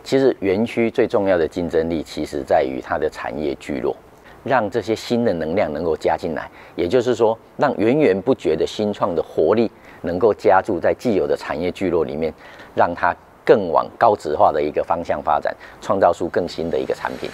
其实园区最重要的竞争力，其实在于它的产业聚落，让这些新的能量能够加进来，也就是说，让源源不绝的新创的活力能够加注在既有的产业聚落里面，让它更往高质化的一个方向发展，创造出更新的一个产品。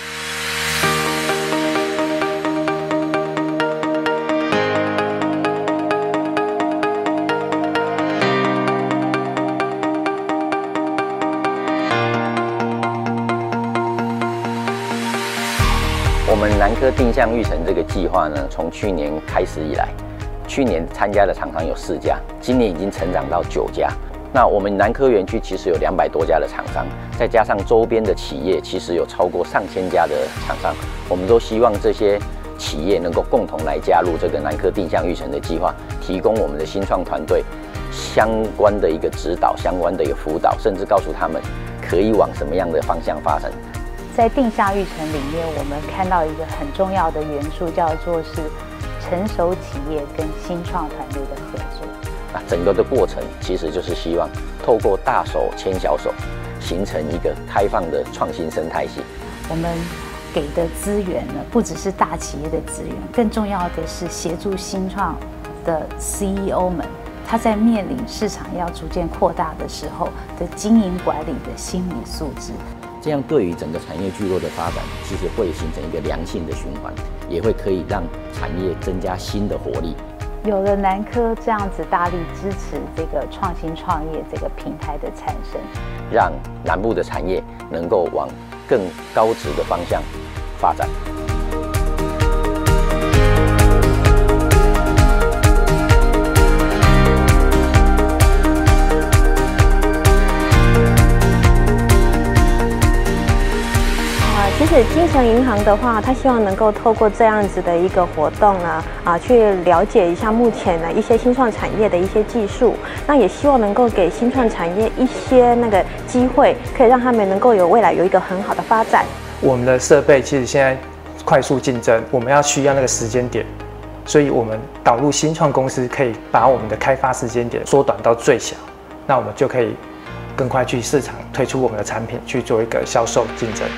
我们南科定向育成这个计划呢，从去年开始以来，去年参加的厂商有4家，今年已经成长到9家。那我们南科园区其实有200多家的厂商，再加上周边的企业，其实有超过上千家的厂商。我们都希望这些企业能够共同来加入这个南科定向育成的计划，提供我们的新创团队相关的一个指导、相关的一个辅导，甚至告诉他们可以往什么样的方向发展。 在定向育成里面，我们看到一个很重要的元素，叫做是成熟企业跟新创团队的合作。 那整个的过程其实就是希望透过大手牵小手，形成一个开放的创新生态系。 我们给的资源呢，不只是大企业的资源，更重要的是协助新创的 CEO 们，他在面临市场要逐渐扩大的时候的经营管理的心理素质。 这样对于整个产业聚落的发展，其实会形成一个良性的循环，也会可以让产业增加新的活力。 有了南科这样子大力支持这个创新创业这个平台的产生， 让南部的产业能够往更高质的方向发展。 其实精诚银行的话，它希望能够透过这样子的一个活动呢，去了解一下目前的一些新创产业的一些技术，那也希望能够给新创产业一些那个机会，可以让他们能够有未来有一个很好的发展。 我们的设备其实现在快速竞争，我们需要那个时间点，所以我们导入新创公司，可以把我们的开发时间点缩短到最小，那我们就可以更快去市场推出我们的产品，去做一个销售竞争。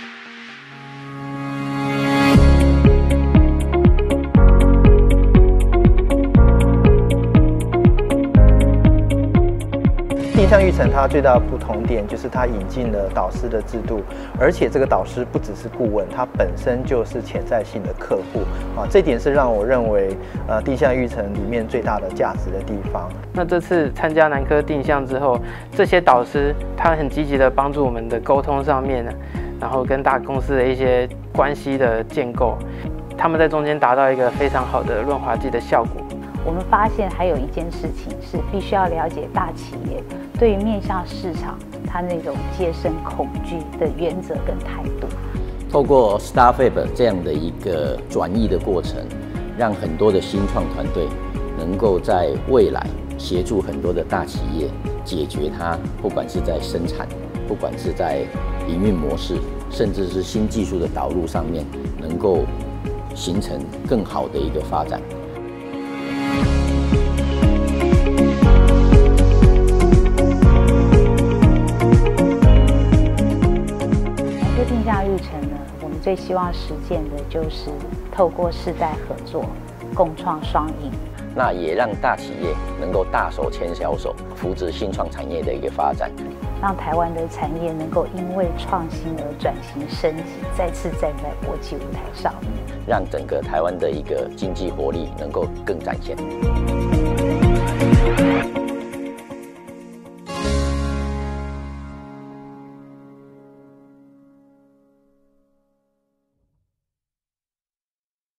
定向育成它最大的不同点就是它引进了导师的制度，而且这个导师不只是顾问，他本身就是潜在性的客户这点是让我认为定向育成里面最大的价值的地方。 那这次参加南科定向之后，这些导师他很积极的帮助我们的沟通上面呢，然后跟大公司的一些关系的建构，他们在中间达到一个非常好的润滑剂的效果。 我们发现还有一件事情是必须要了解大企业对于面向市场它那种戒慎恐惧的原则跟态度。 透过 StarFab 这样的一个转移的过程，让很多的新创团队能够在未来协助很多的大企业解决它，不管是在生产，不管是在营运模式，甚至是新技术的导入上面，能够形成更好的一个发展。 定向育成呢，我们最希望实践的就是透过世代合作，共创双赢。 那也让大企业能够大手牵小手，扶植新创产业的一个发展， 让台湾的产业能够因为创新而转型升级，再次站在国际舞台上面， 让整个台湾的一个经济活力能够更展现。